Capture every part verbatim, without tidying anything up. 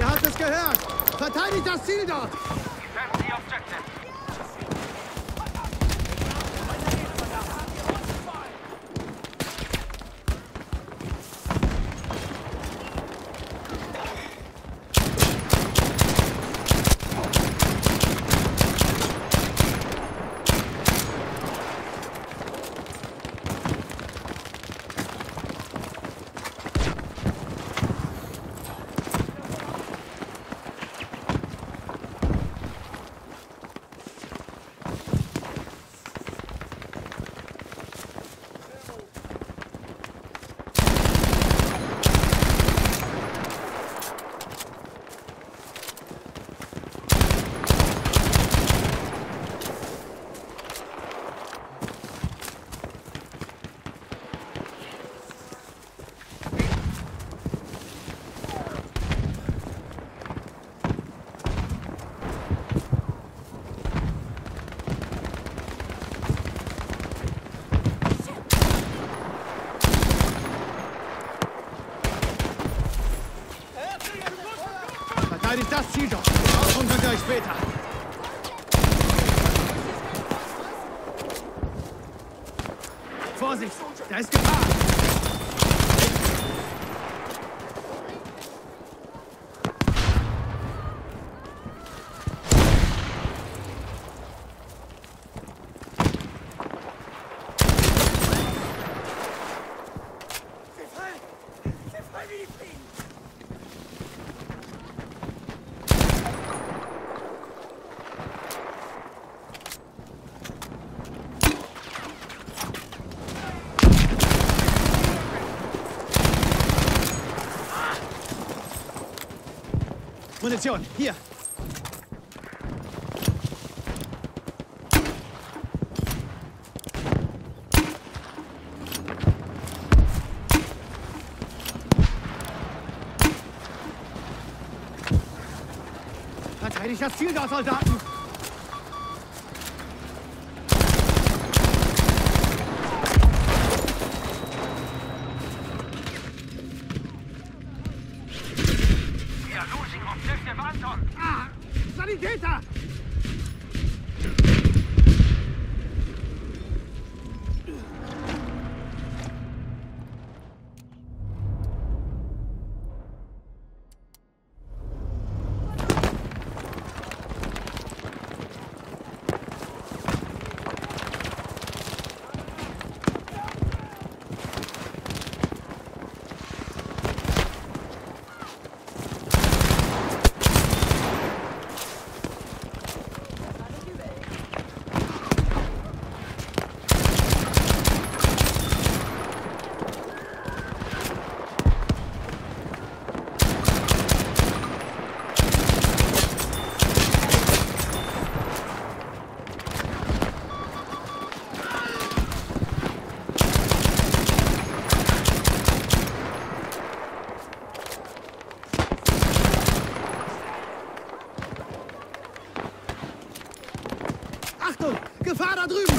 Ihr habt es gehört! Verteidigt das Ziel dort! Defend the objective! Verteidigt das Ziel doch! Brauchen könnt ihr euch später! Vorsicht! Da ist Gefahr! Munition, hier! Verteidigt das Ziel dort, Soldaten! Ah, Sanitäter! Achtung! Gefahr da drüben!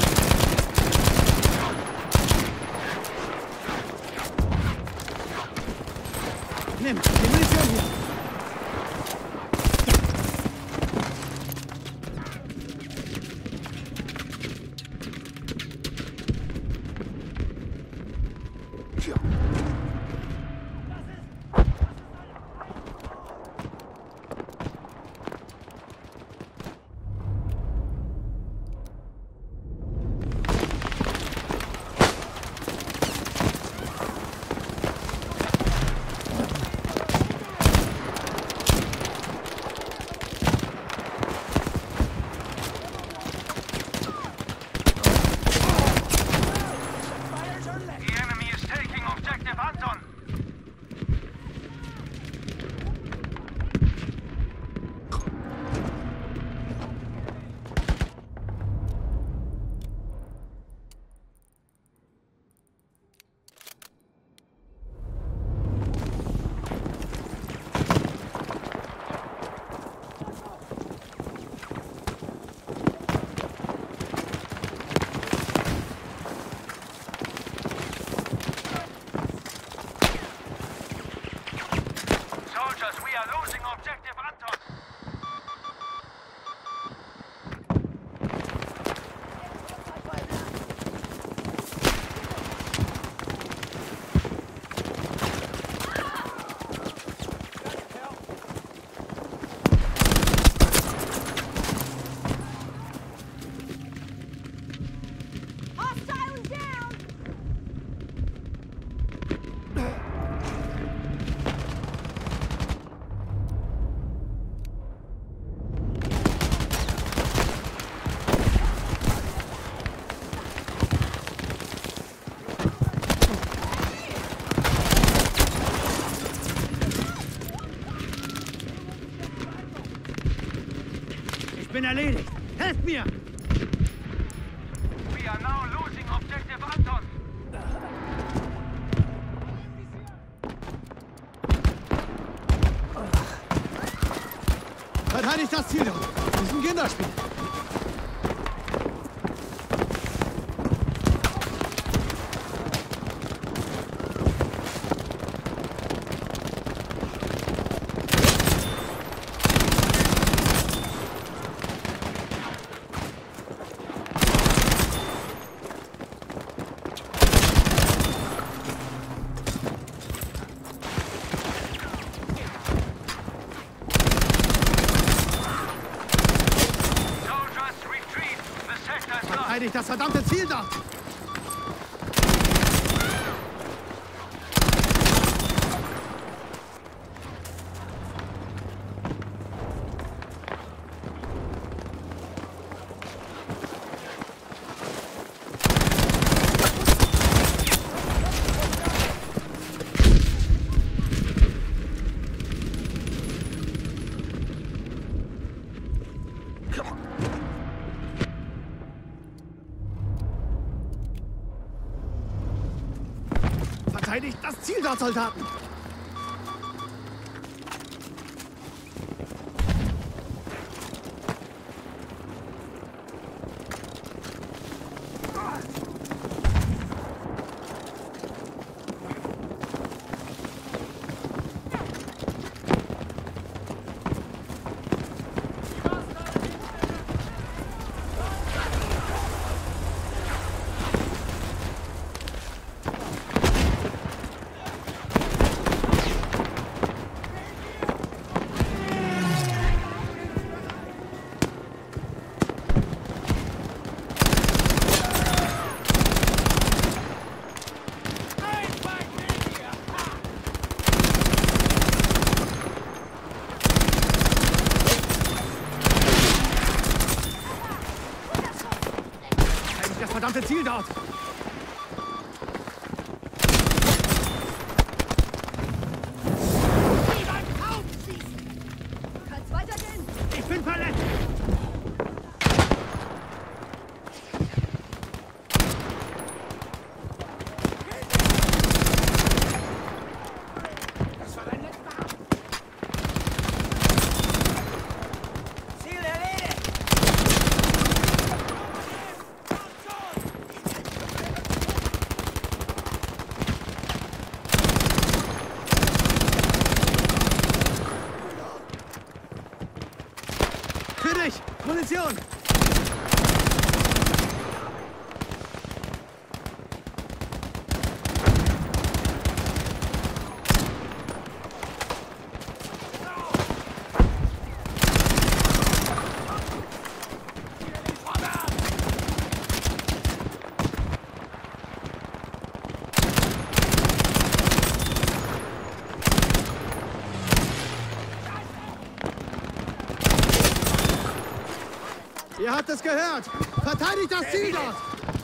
Nimm die Munition hier! Soldiers, we are losing objective Anton. Ich bin erledigt. Helft mir! We are now losing objective Anton. Verteidigt das Ziel dort. Das ist ein Kinderspiel. Verteidigt das verdammte Ziel dort! Verteidigt das Ziel dort, Soldaten! Verdammte Ziel dort! Du kannst weitergehen! Ich bin verletzt! Das war dein letzter! Ziel erledigt! Für dich! Munition! Ihr habt es gehört! Verteidigt das Ziel dort!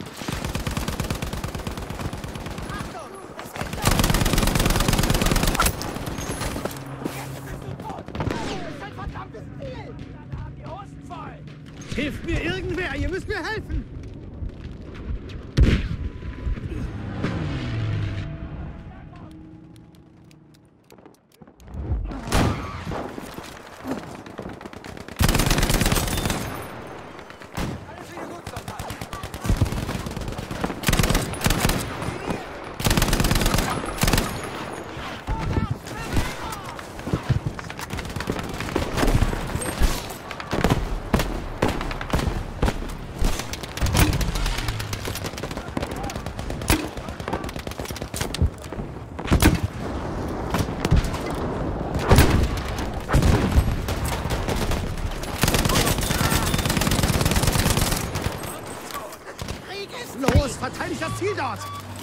Hilft mir irgendwer! Ihr müsst mir helfen! Ziel dort!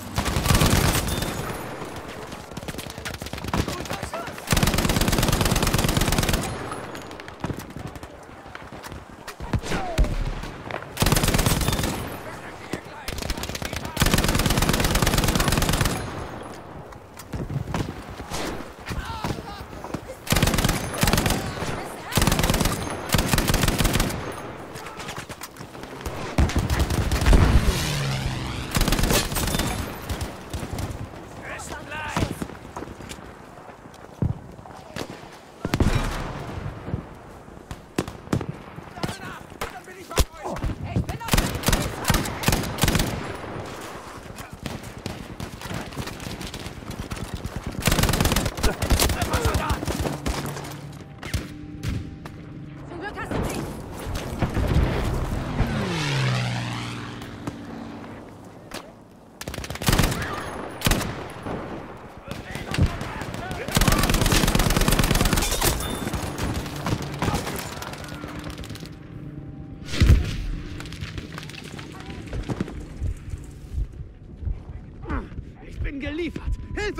Geliefert! Hilfe!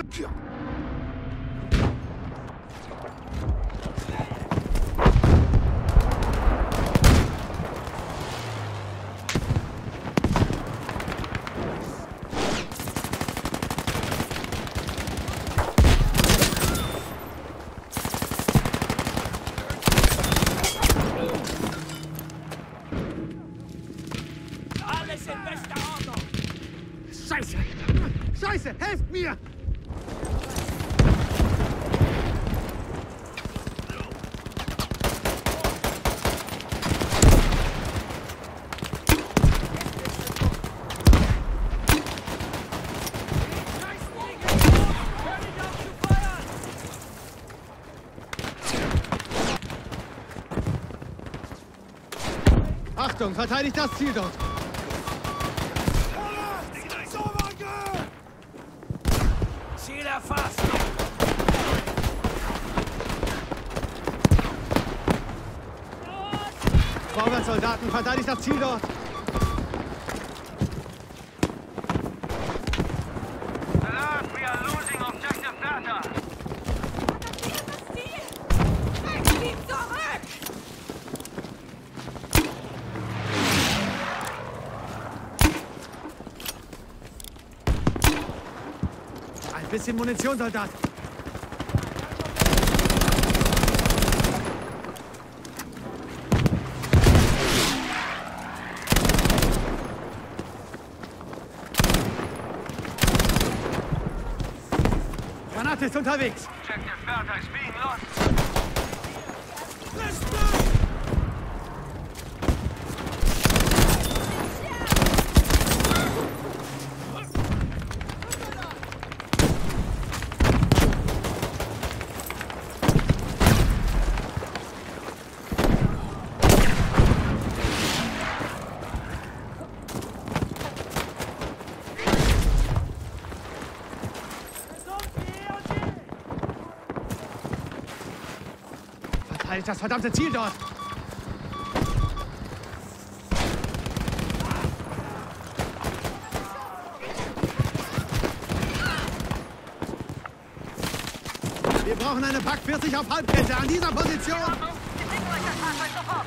Alles in bester Ordnung! Scheiße! Scheiße! Helft mir! Achtung, verteidigt das Ziel dort! Ziel erfasst! Vorwärtssoldaten, verteidigt das Ziel dort! Alert, we are losing objective data. Ein bisschen Munition, Soldat! Granate ist unterwegs! Objective data is being lost. Verteidigt das verdammte Ziel dort! Wir brauchen eine Pack vierzig auf Halbkette an dieser Position! Besingt euch das Fahrzeug sofort!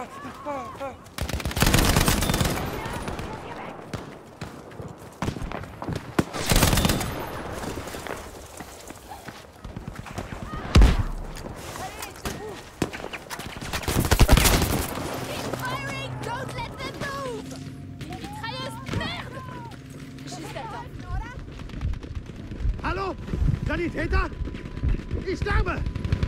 Hallo? Sanitäter? Ich sterbe!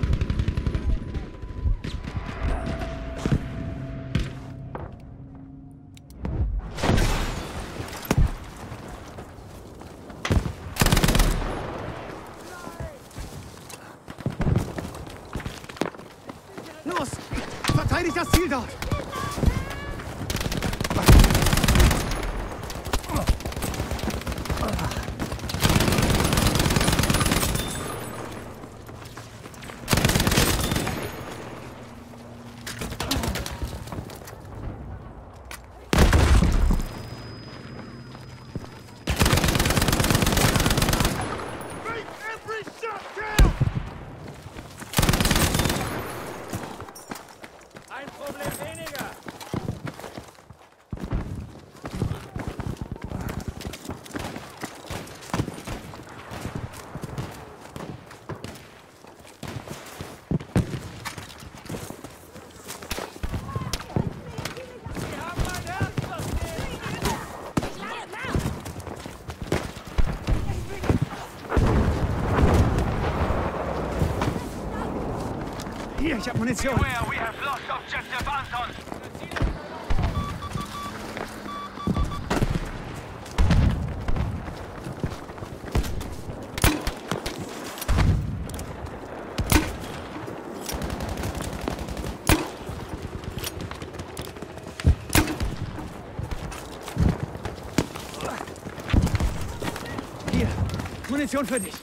Los! Verteidigt das Ziel dort! Ein Problem weniger! Sie haben mein Herz verstehen! Hier, ich hab Munition. Beware, we have lost objective Anton. Hier, Munition für dich.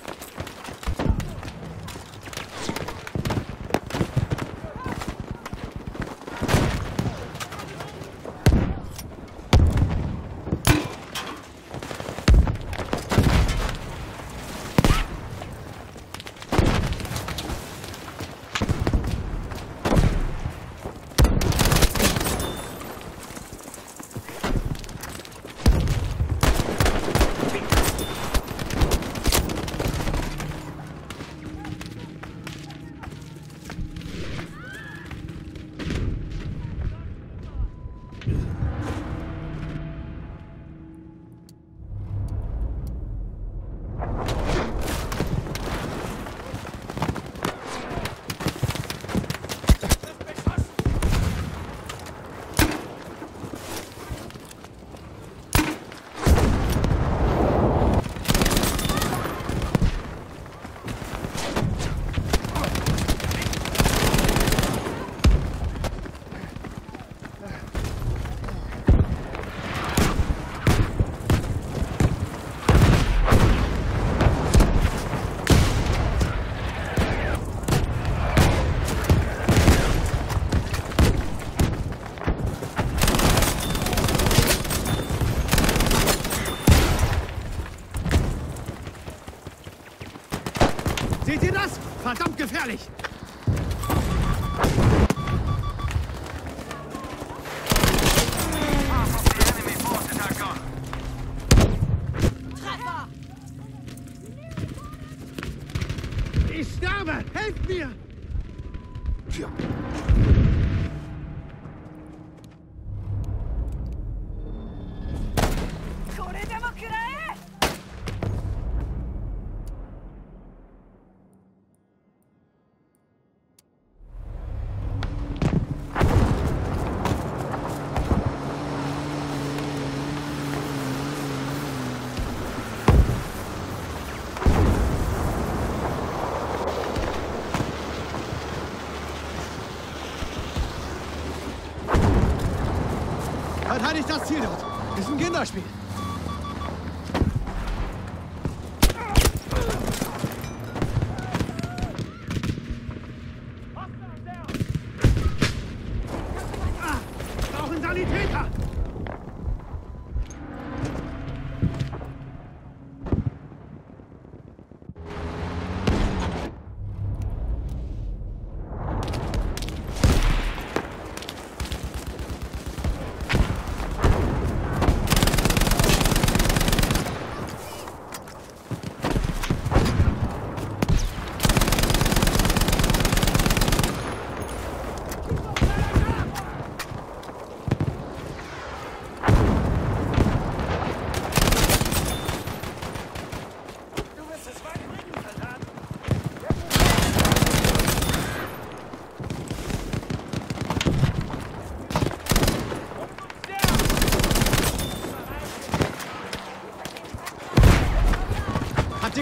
Seht ihr das? Verdammt gefährlich! Half of the enemy forces are gone. Ich sterbe! Helft mir! Tja. Verteidigt das Ziel dort! Ist ein Kinderspiel! Ah, wir brauchen Sanitäter!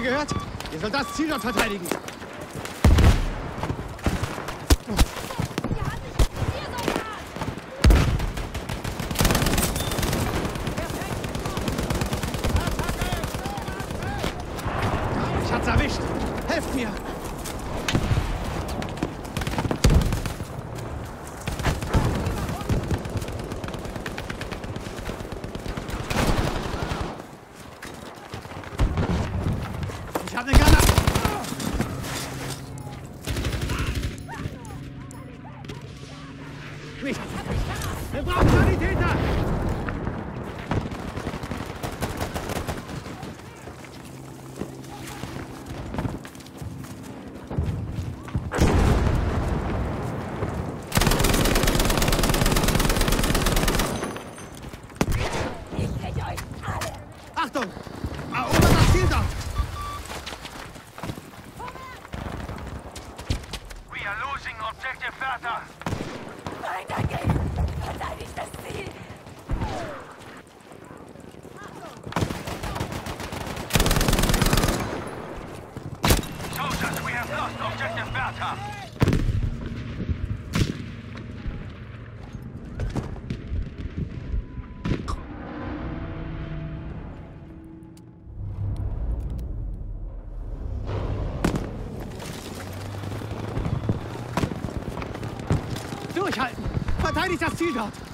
ihr gehört? Ihr sollt das Ziel dort verteidigen. Ich hab's erwischt. Helft mir! Ich hab ne Granate! Nicht! Wir brauchen Sanitäter! Achtung! Erobert das Ziel dort! We are losing objective Bertha. Nein, danke! Verteidigt das Ziel! Soldiers, we have lost objective Bertha. Durchhalten! Verteidigt das Ziel dort!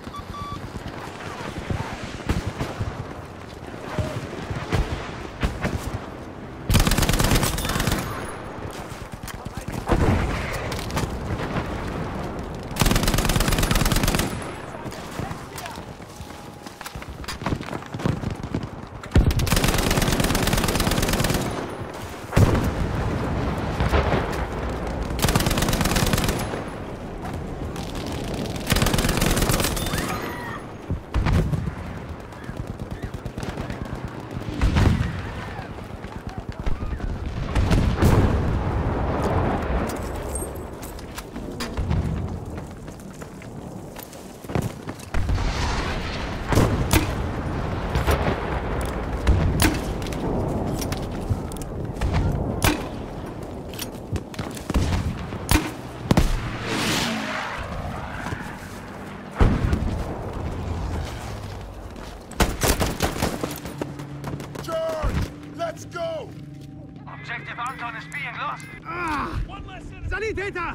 Let's go! Objective Anton is being lost. Ah! Sanitäter!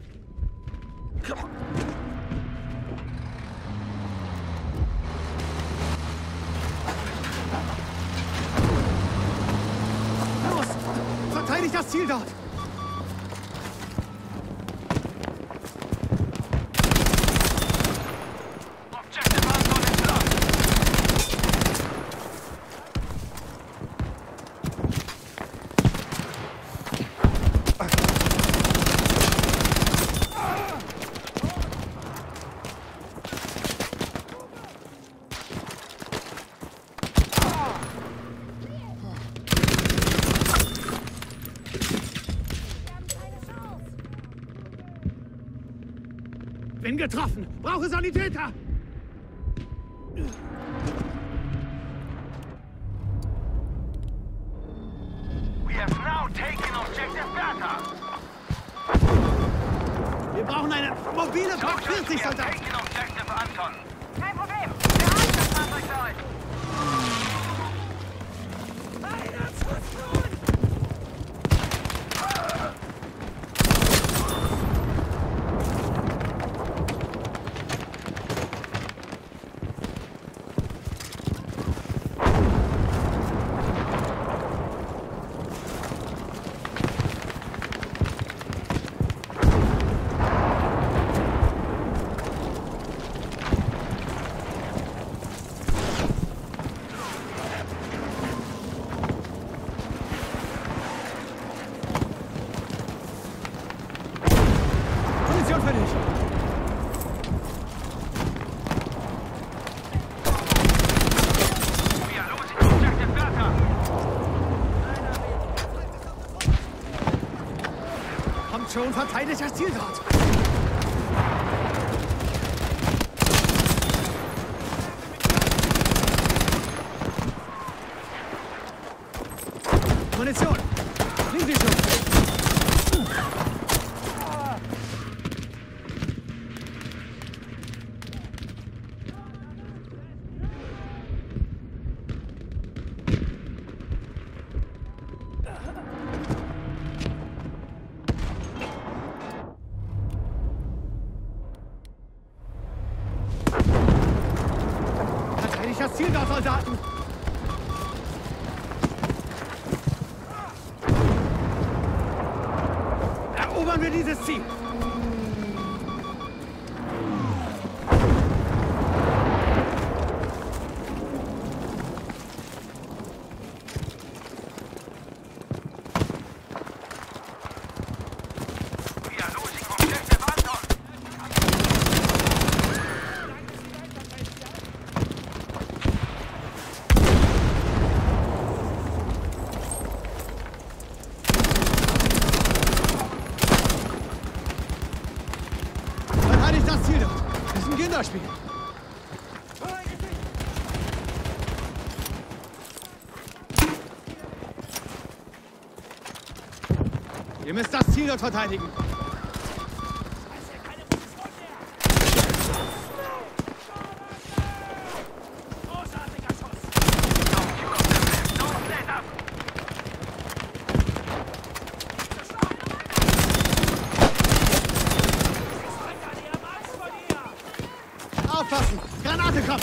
Los! Verteidigt das Ziel dort! Objective Anton is lost. Bin getroffen! Brauche Sanitäter! We have now taken objective Bertha. Wir brauchen eine mobile Pak Soldiers, we vierzig have Soldaten! taken objective Anton. Kein Problem! Wir haben das Fahrzeug für euch! Einer Schuss nun! Munition für dich! We are losing objective Bertha. Kommt schon, verteidigt das Ziel dort! Munition! das Ziel dort, Soldaten! Erobern wir dieses Ziel! Kinderspiel. Ihr müsst das Ziel dort verteidigen. Aufpassen! Granate kommt!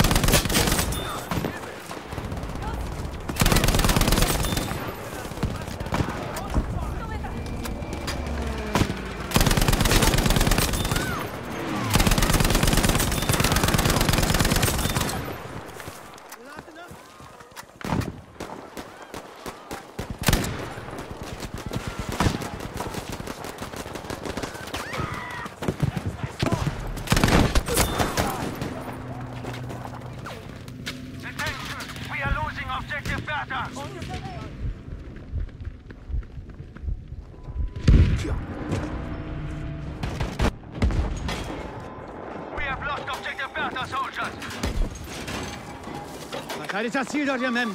Verteidigt das Ziel dort, ihr Mem.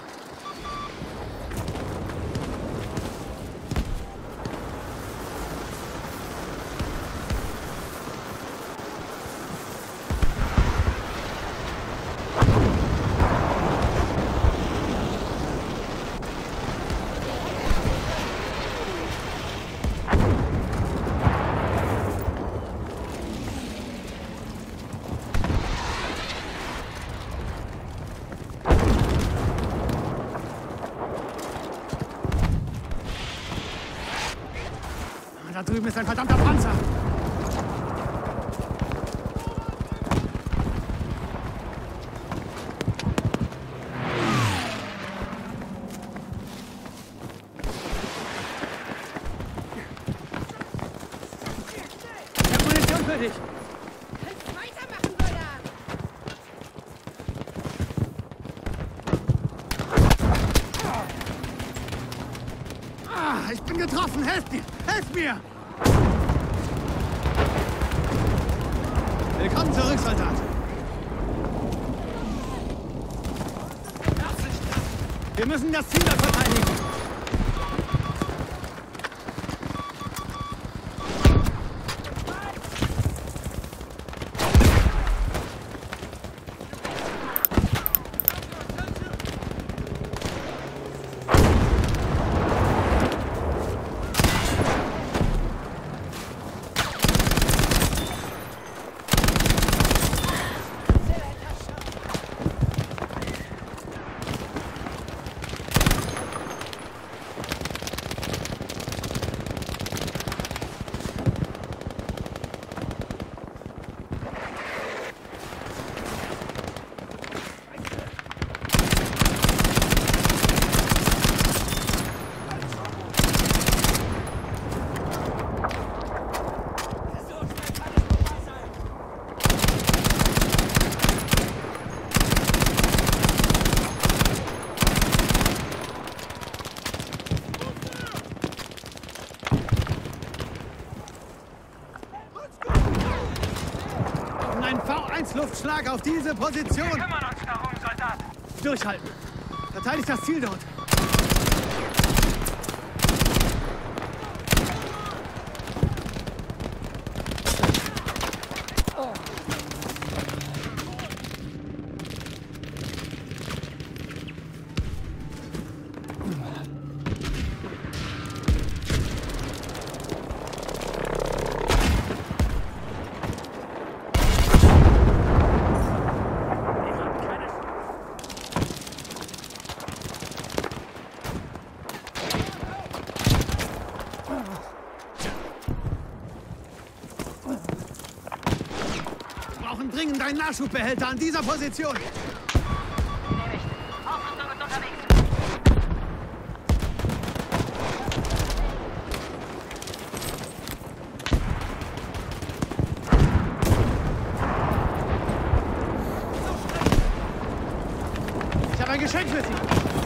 Da drüben ist ein verdammter Panzer! Ich hab Munition für dich! Weitermachen, Brüder! Ah, ich bin getroffen! Helft mir! Helft mir! Willkommen zurück, Soldat! Wir müssen das Ziel dort verteidigen! V eins Luftschlag auf diese Position! Wir kümmern uns darum, Soldat! Durchhalten! Verteidigt das Ziel dort! brauchen dringend einen Nachschubbehälter an dieser Position. Nehme ich. Aufrüstung ist unterwegs. Ich habe ein Geschenk für Sie.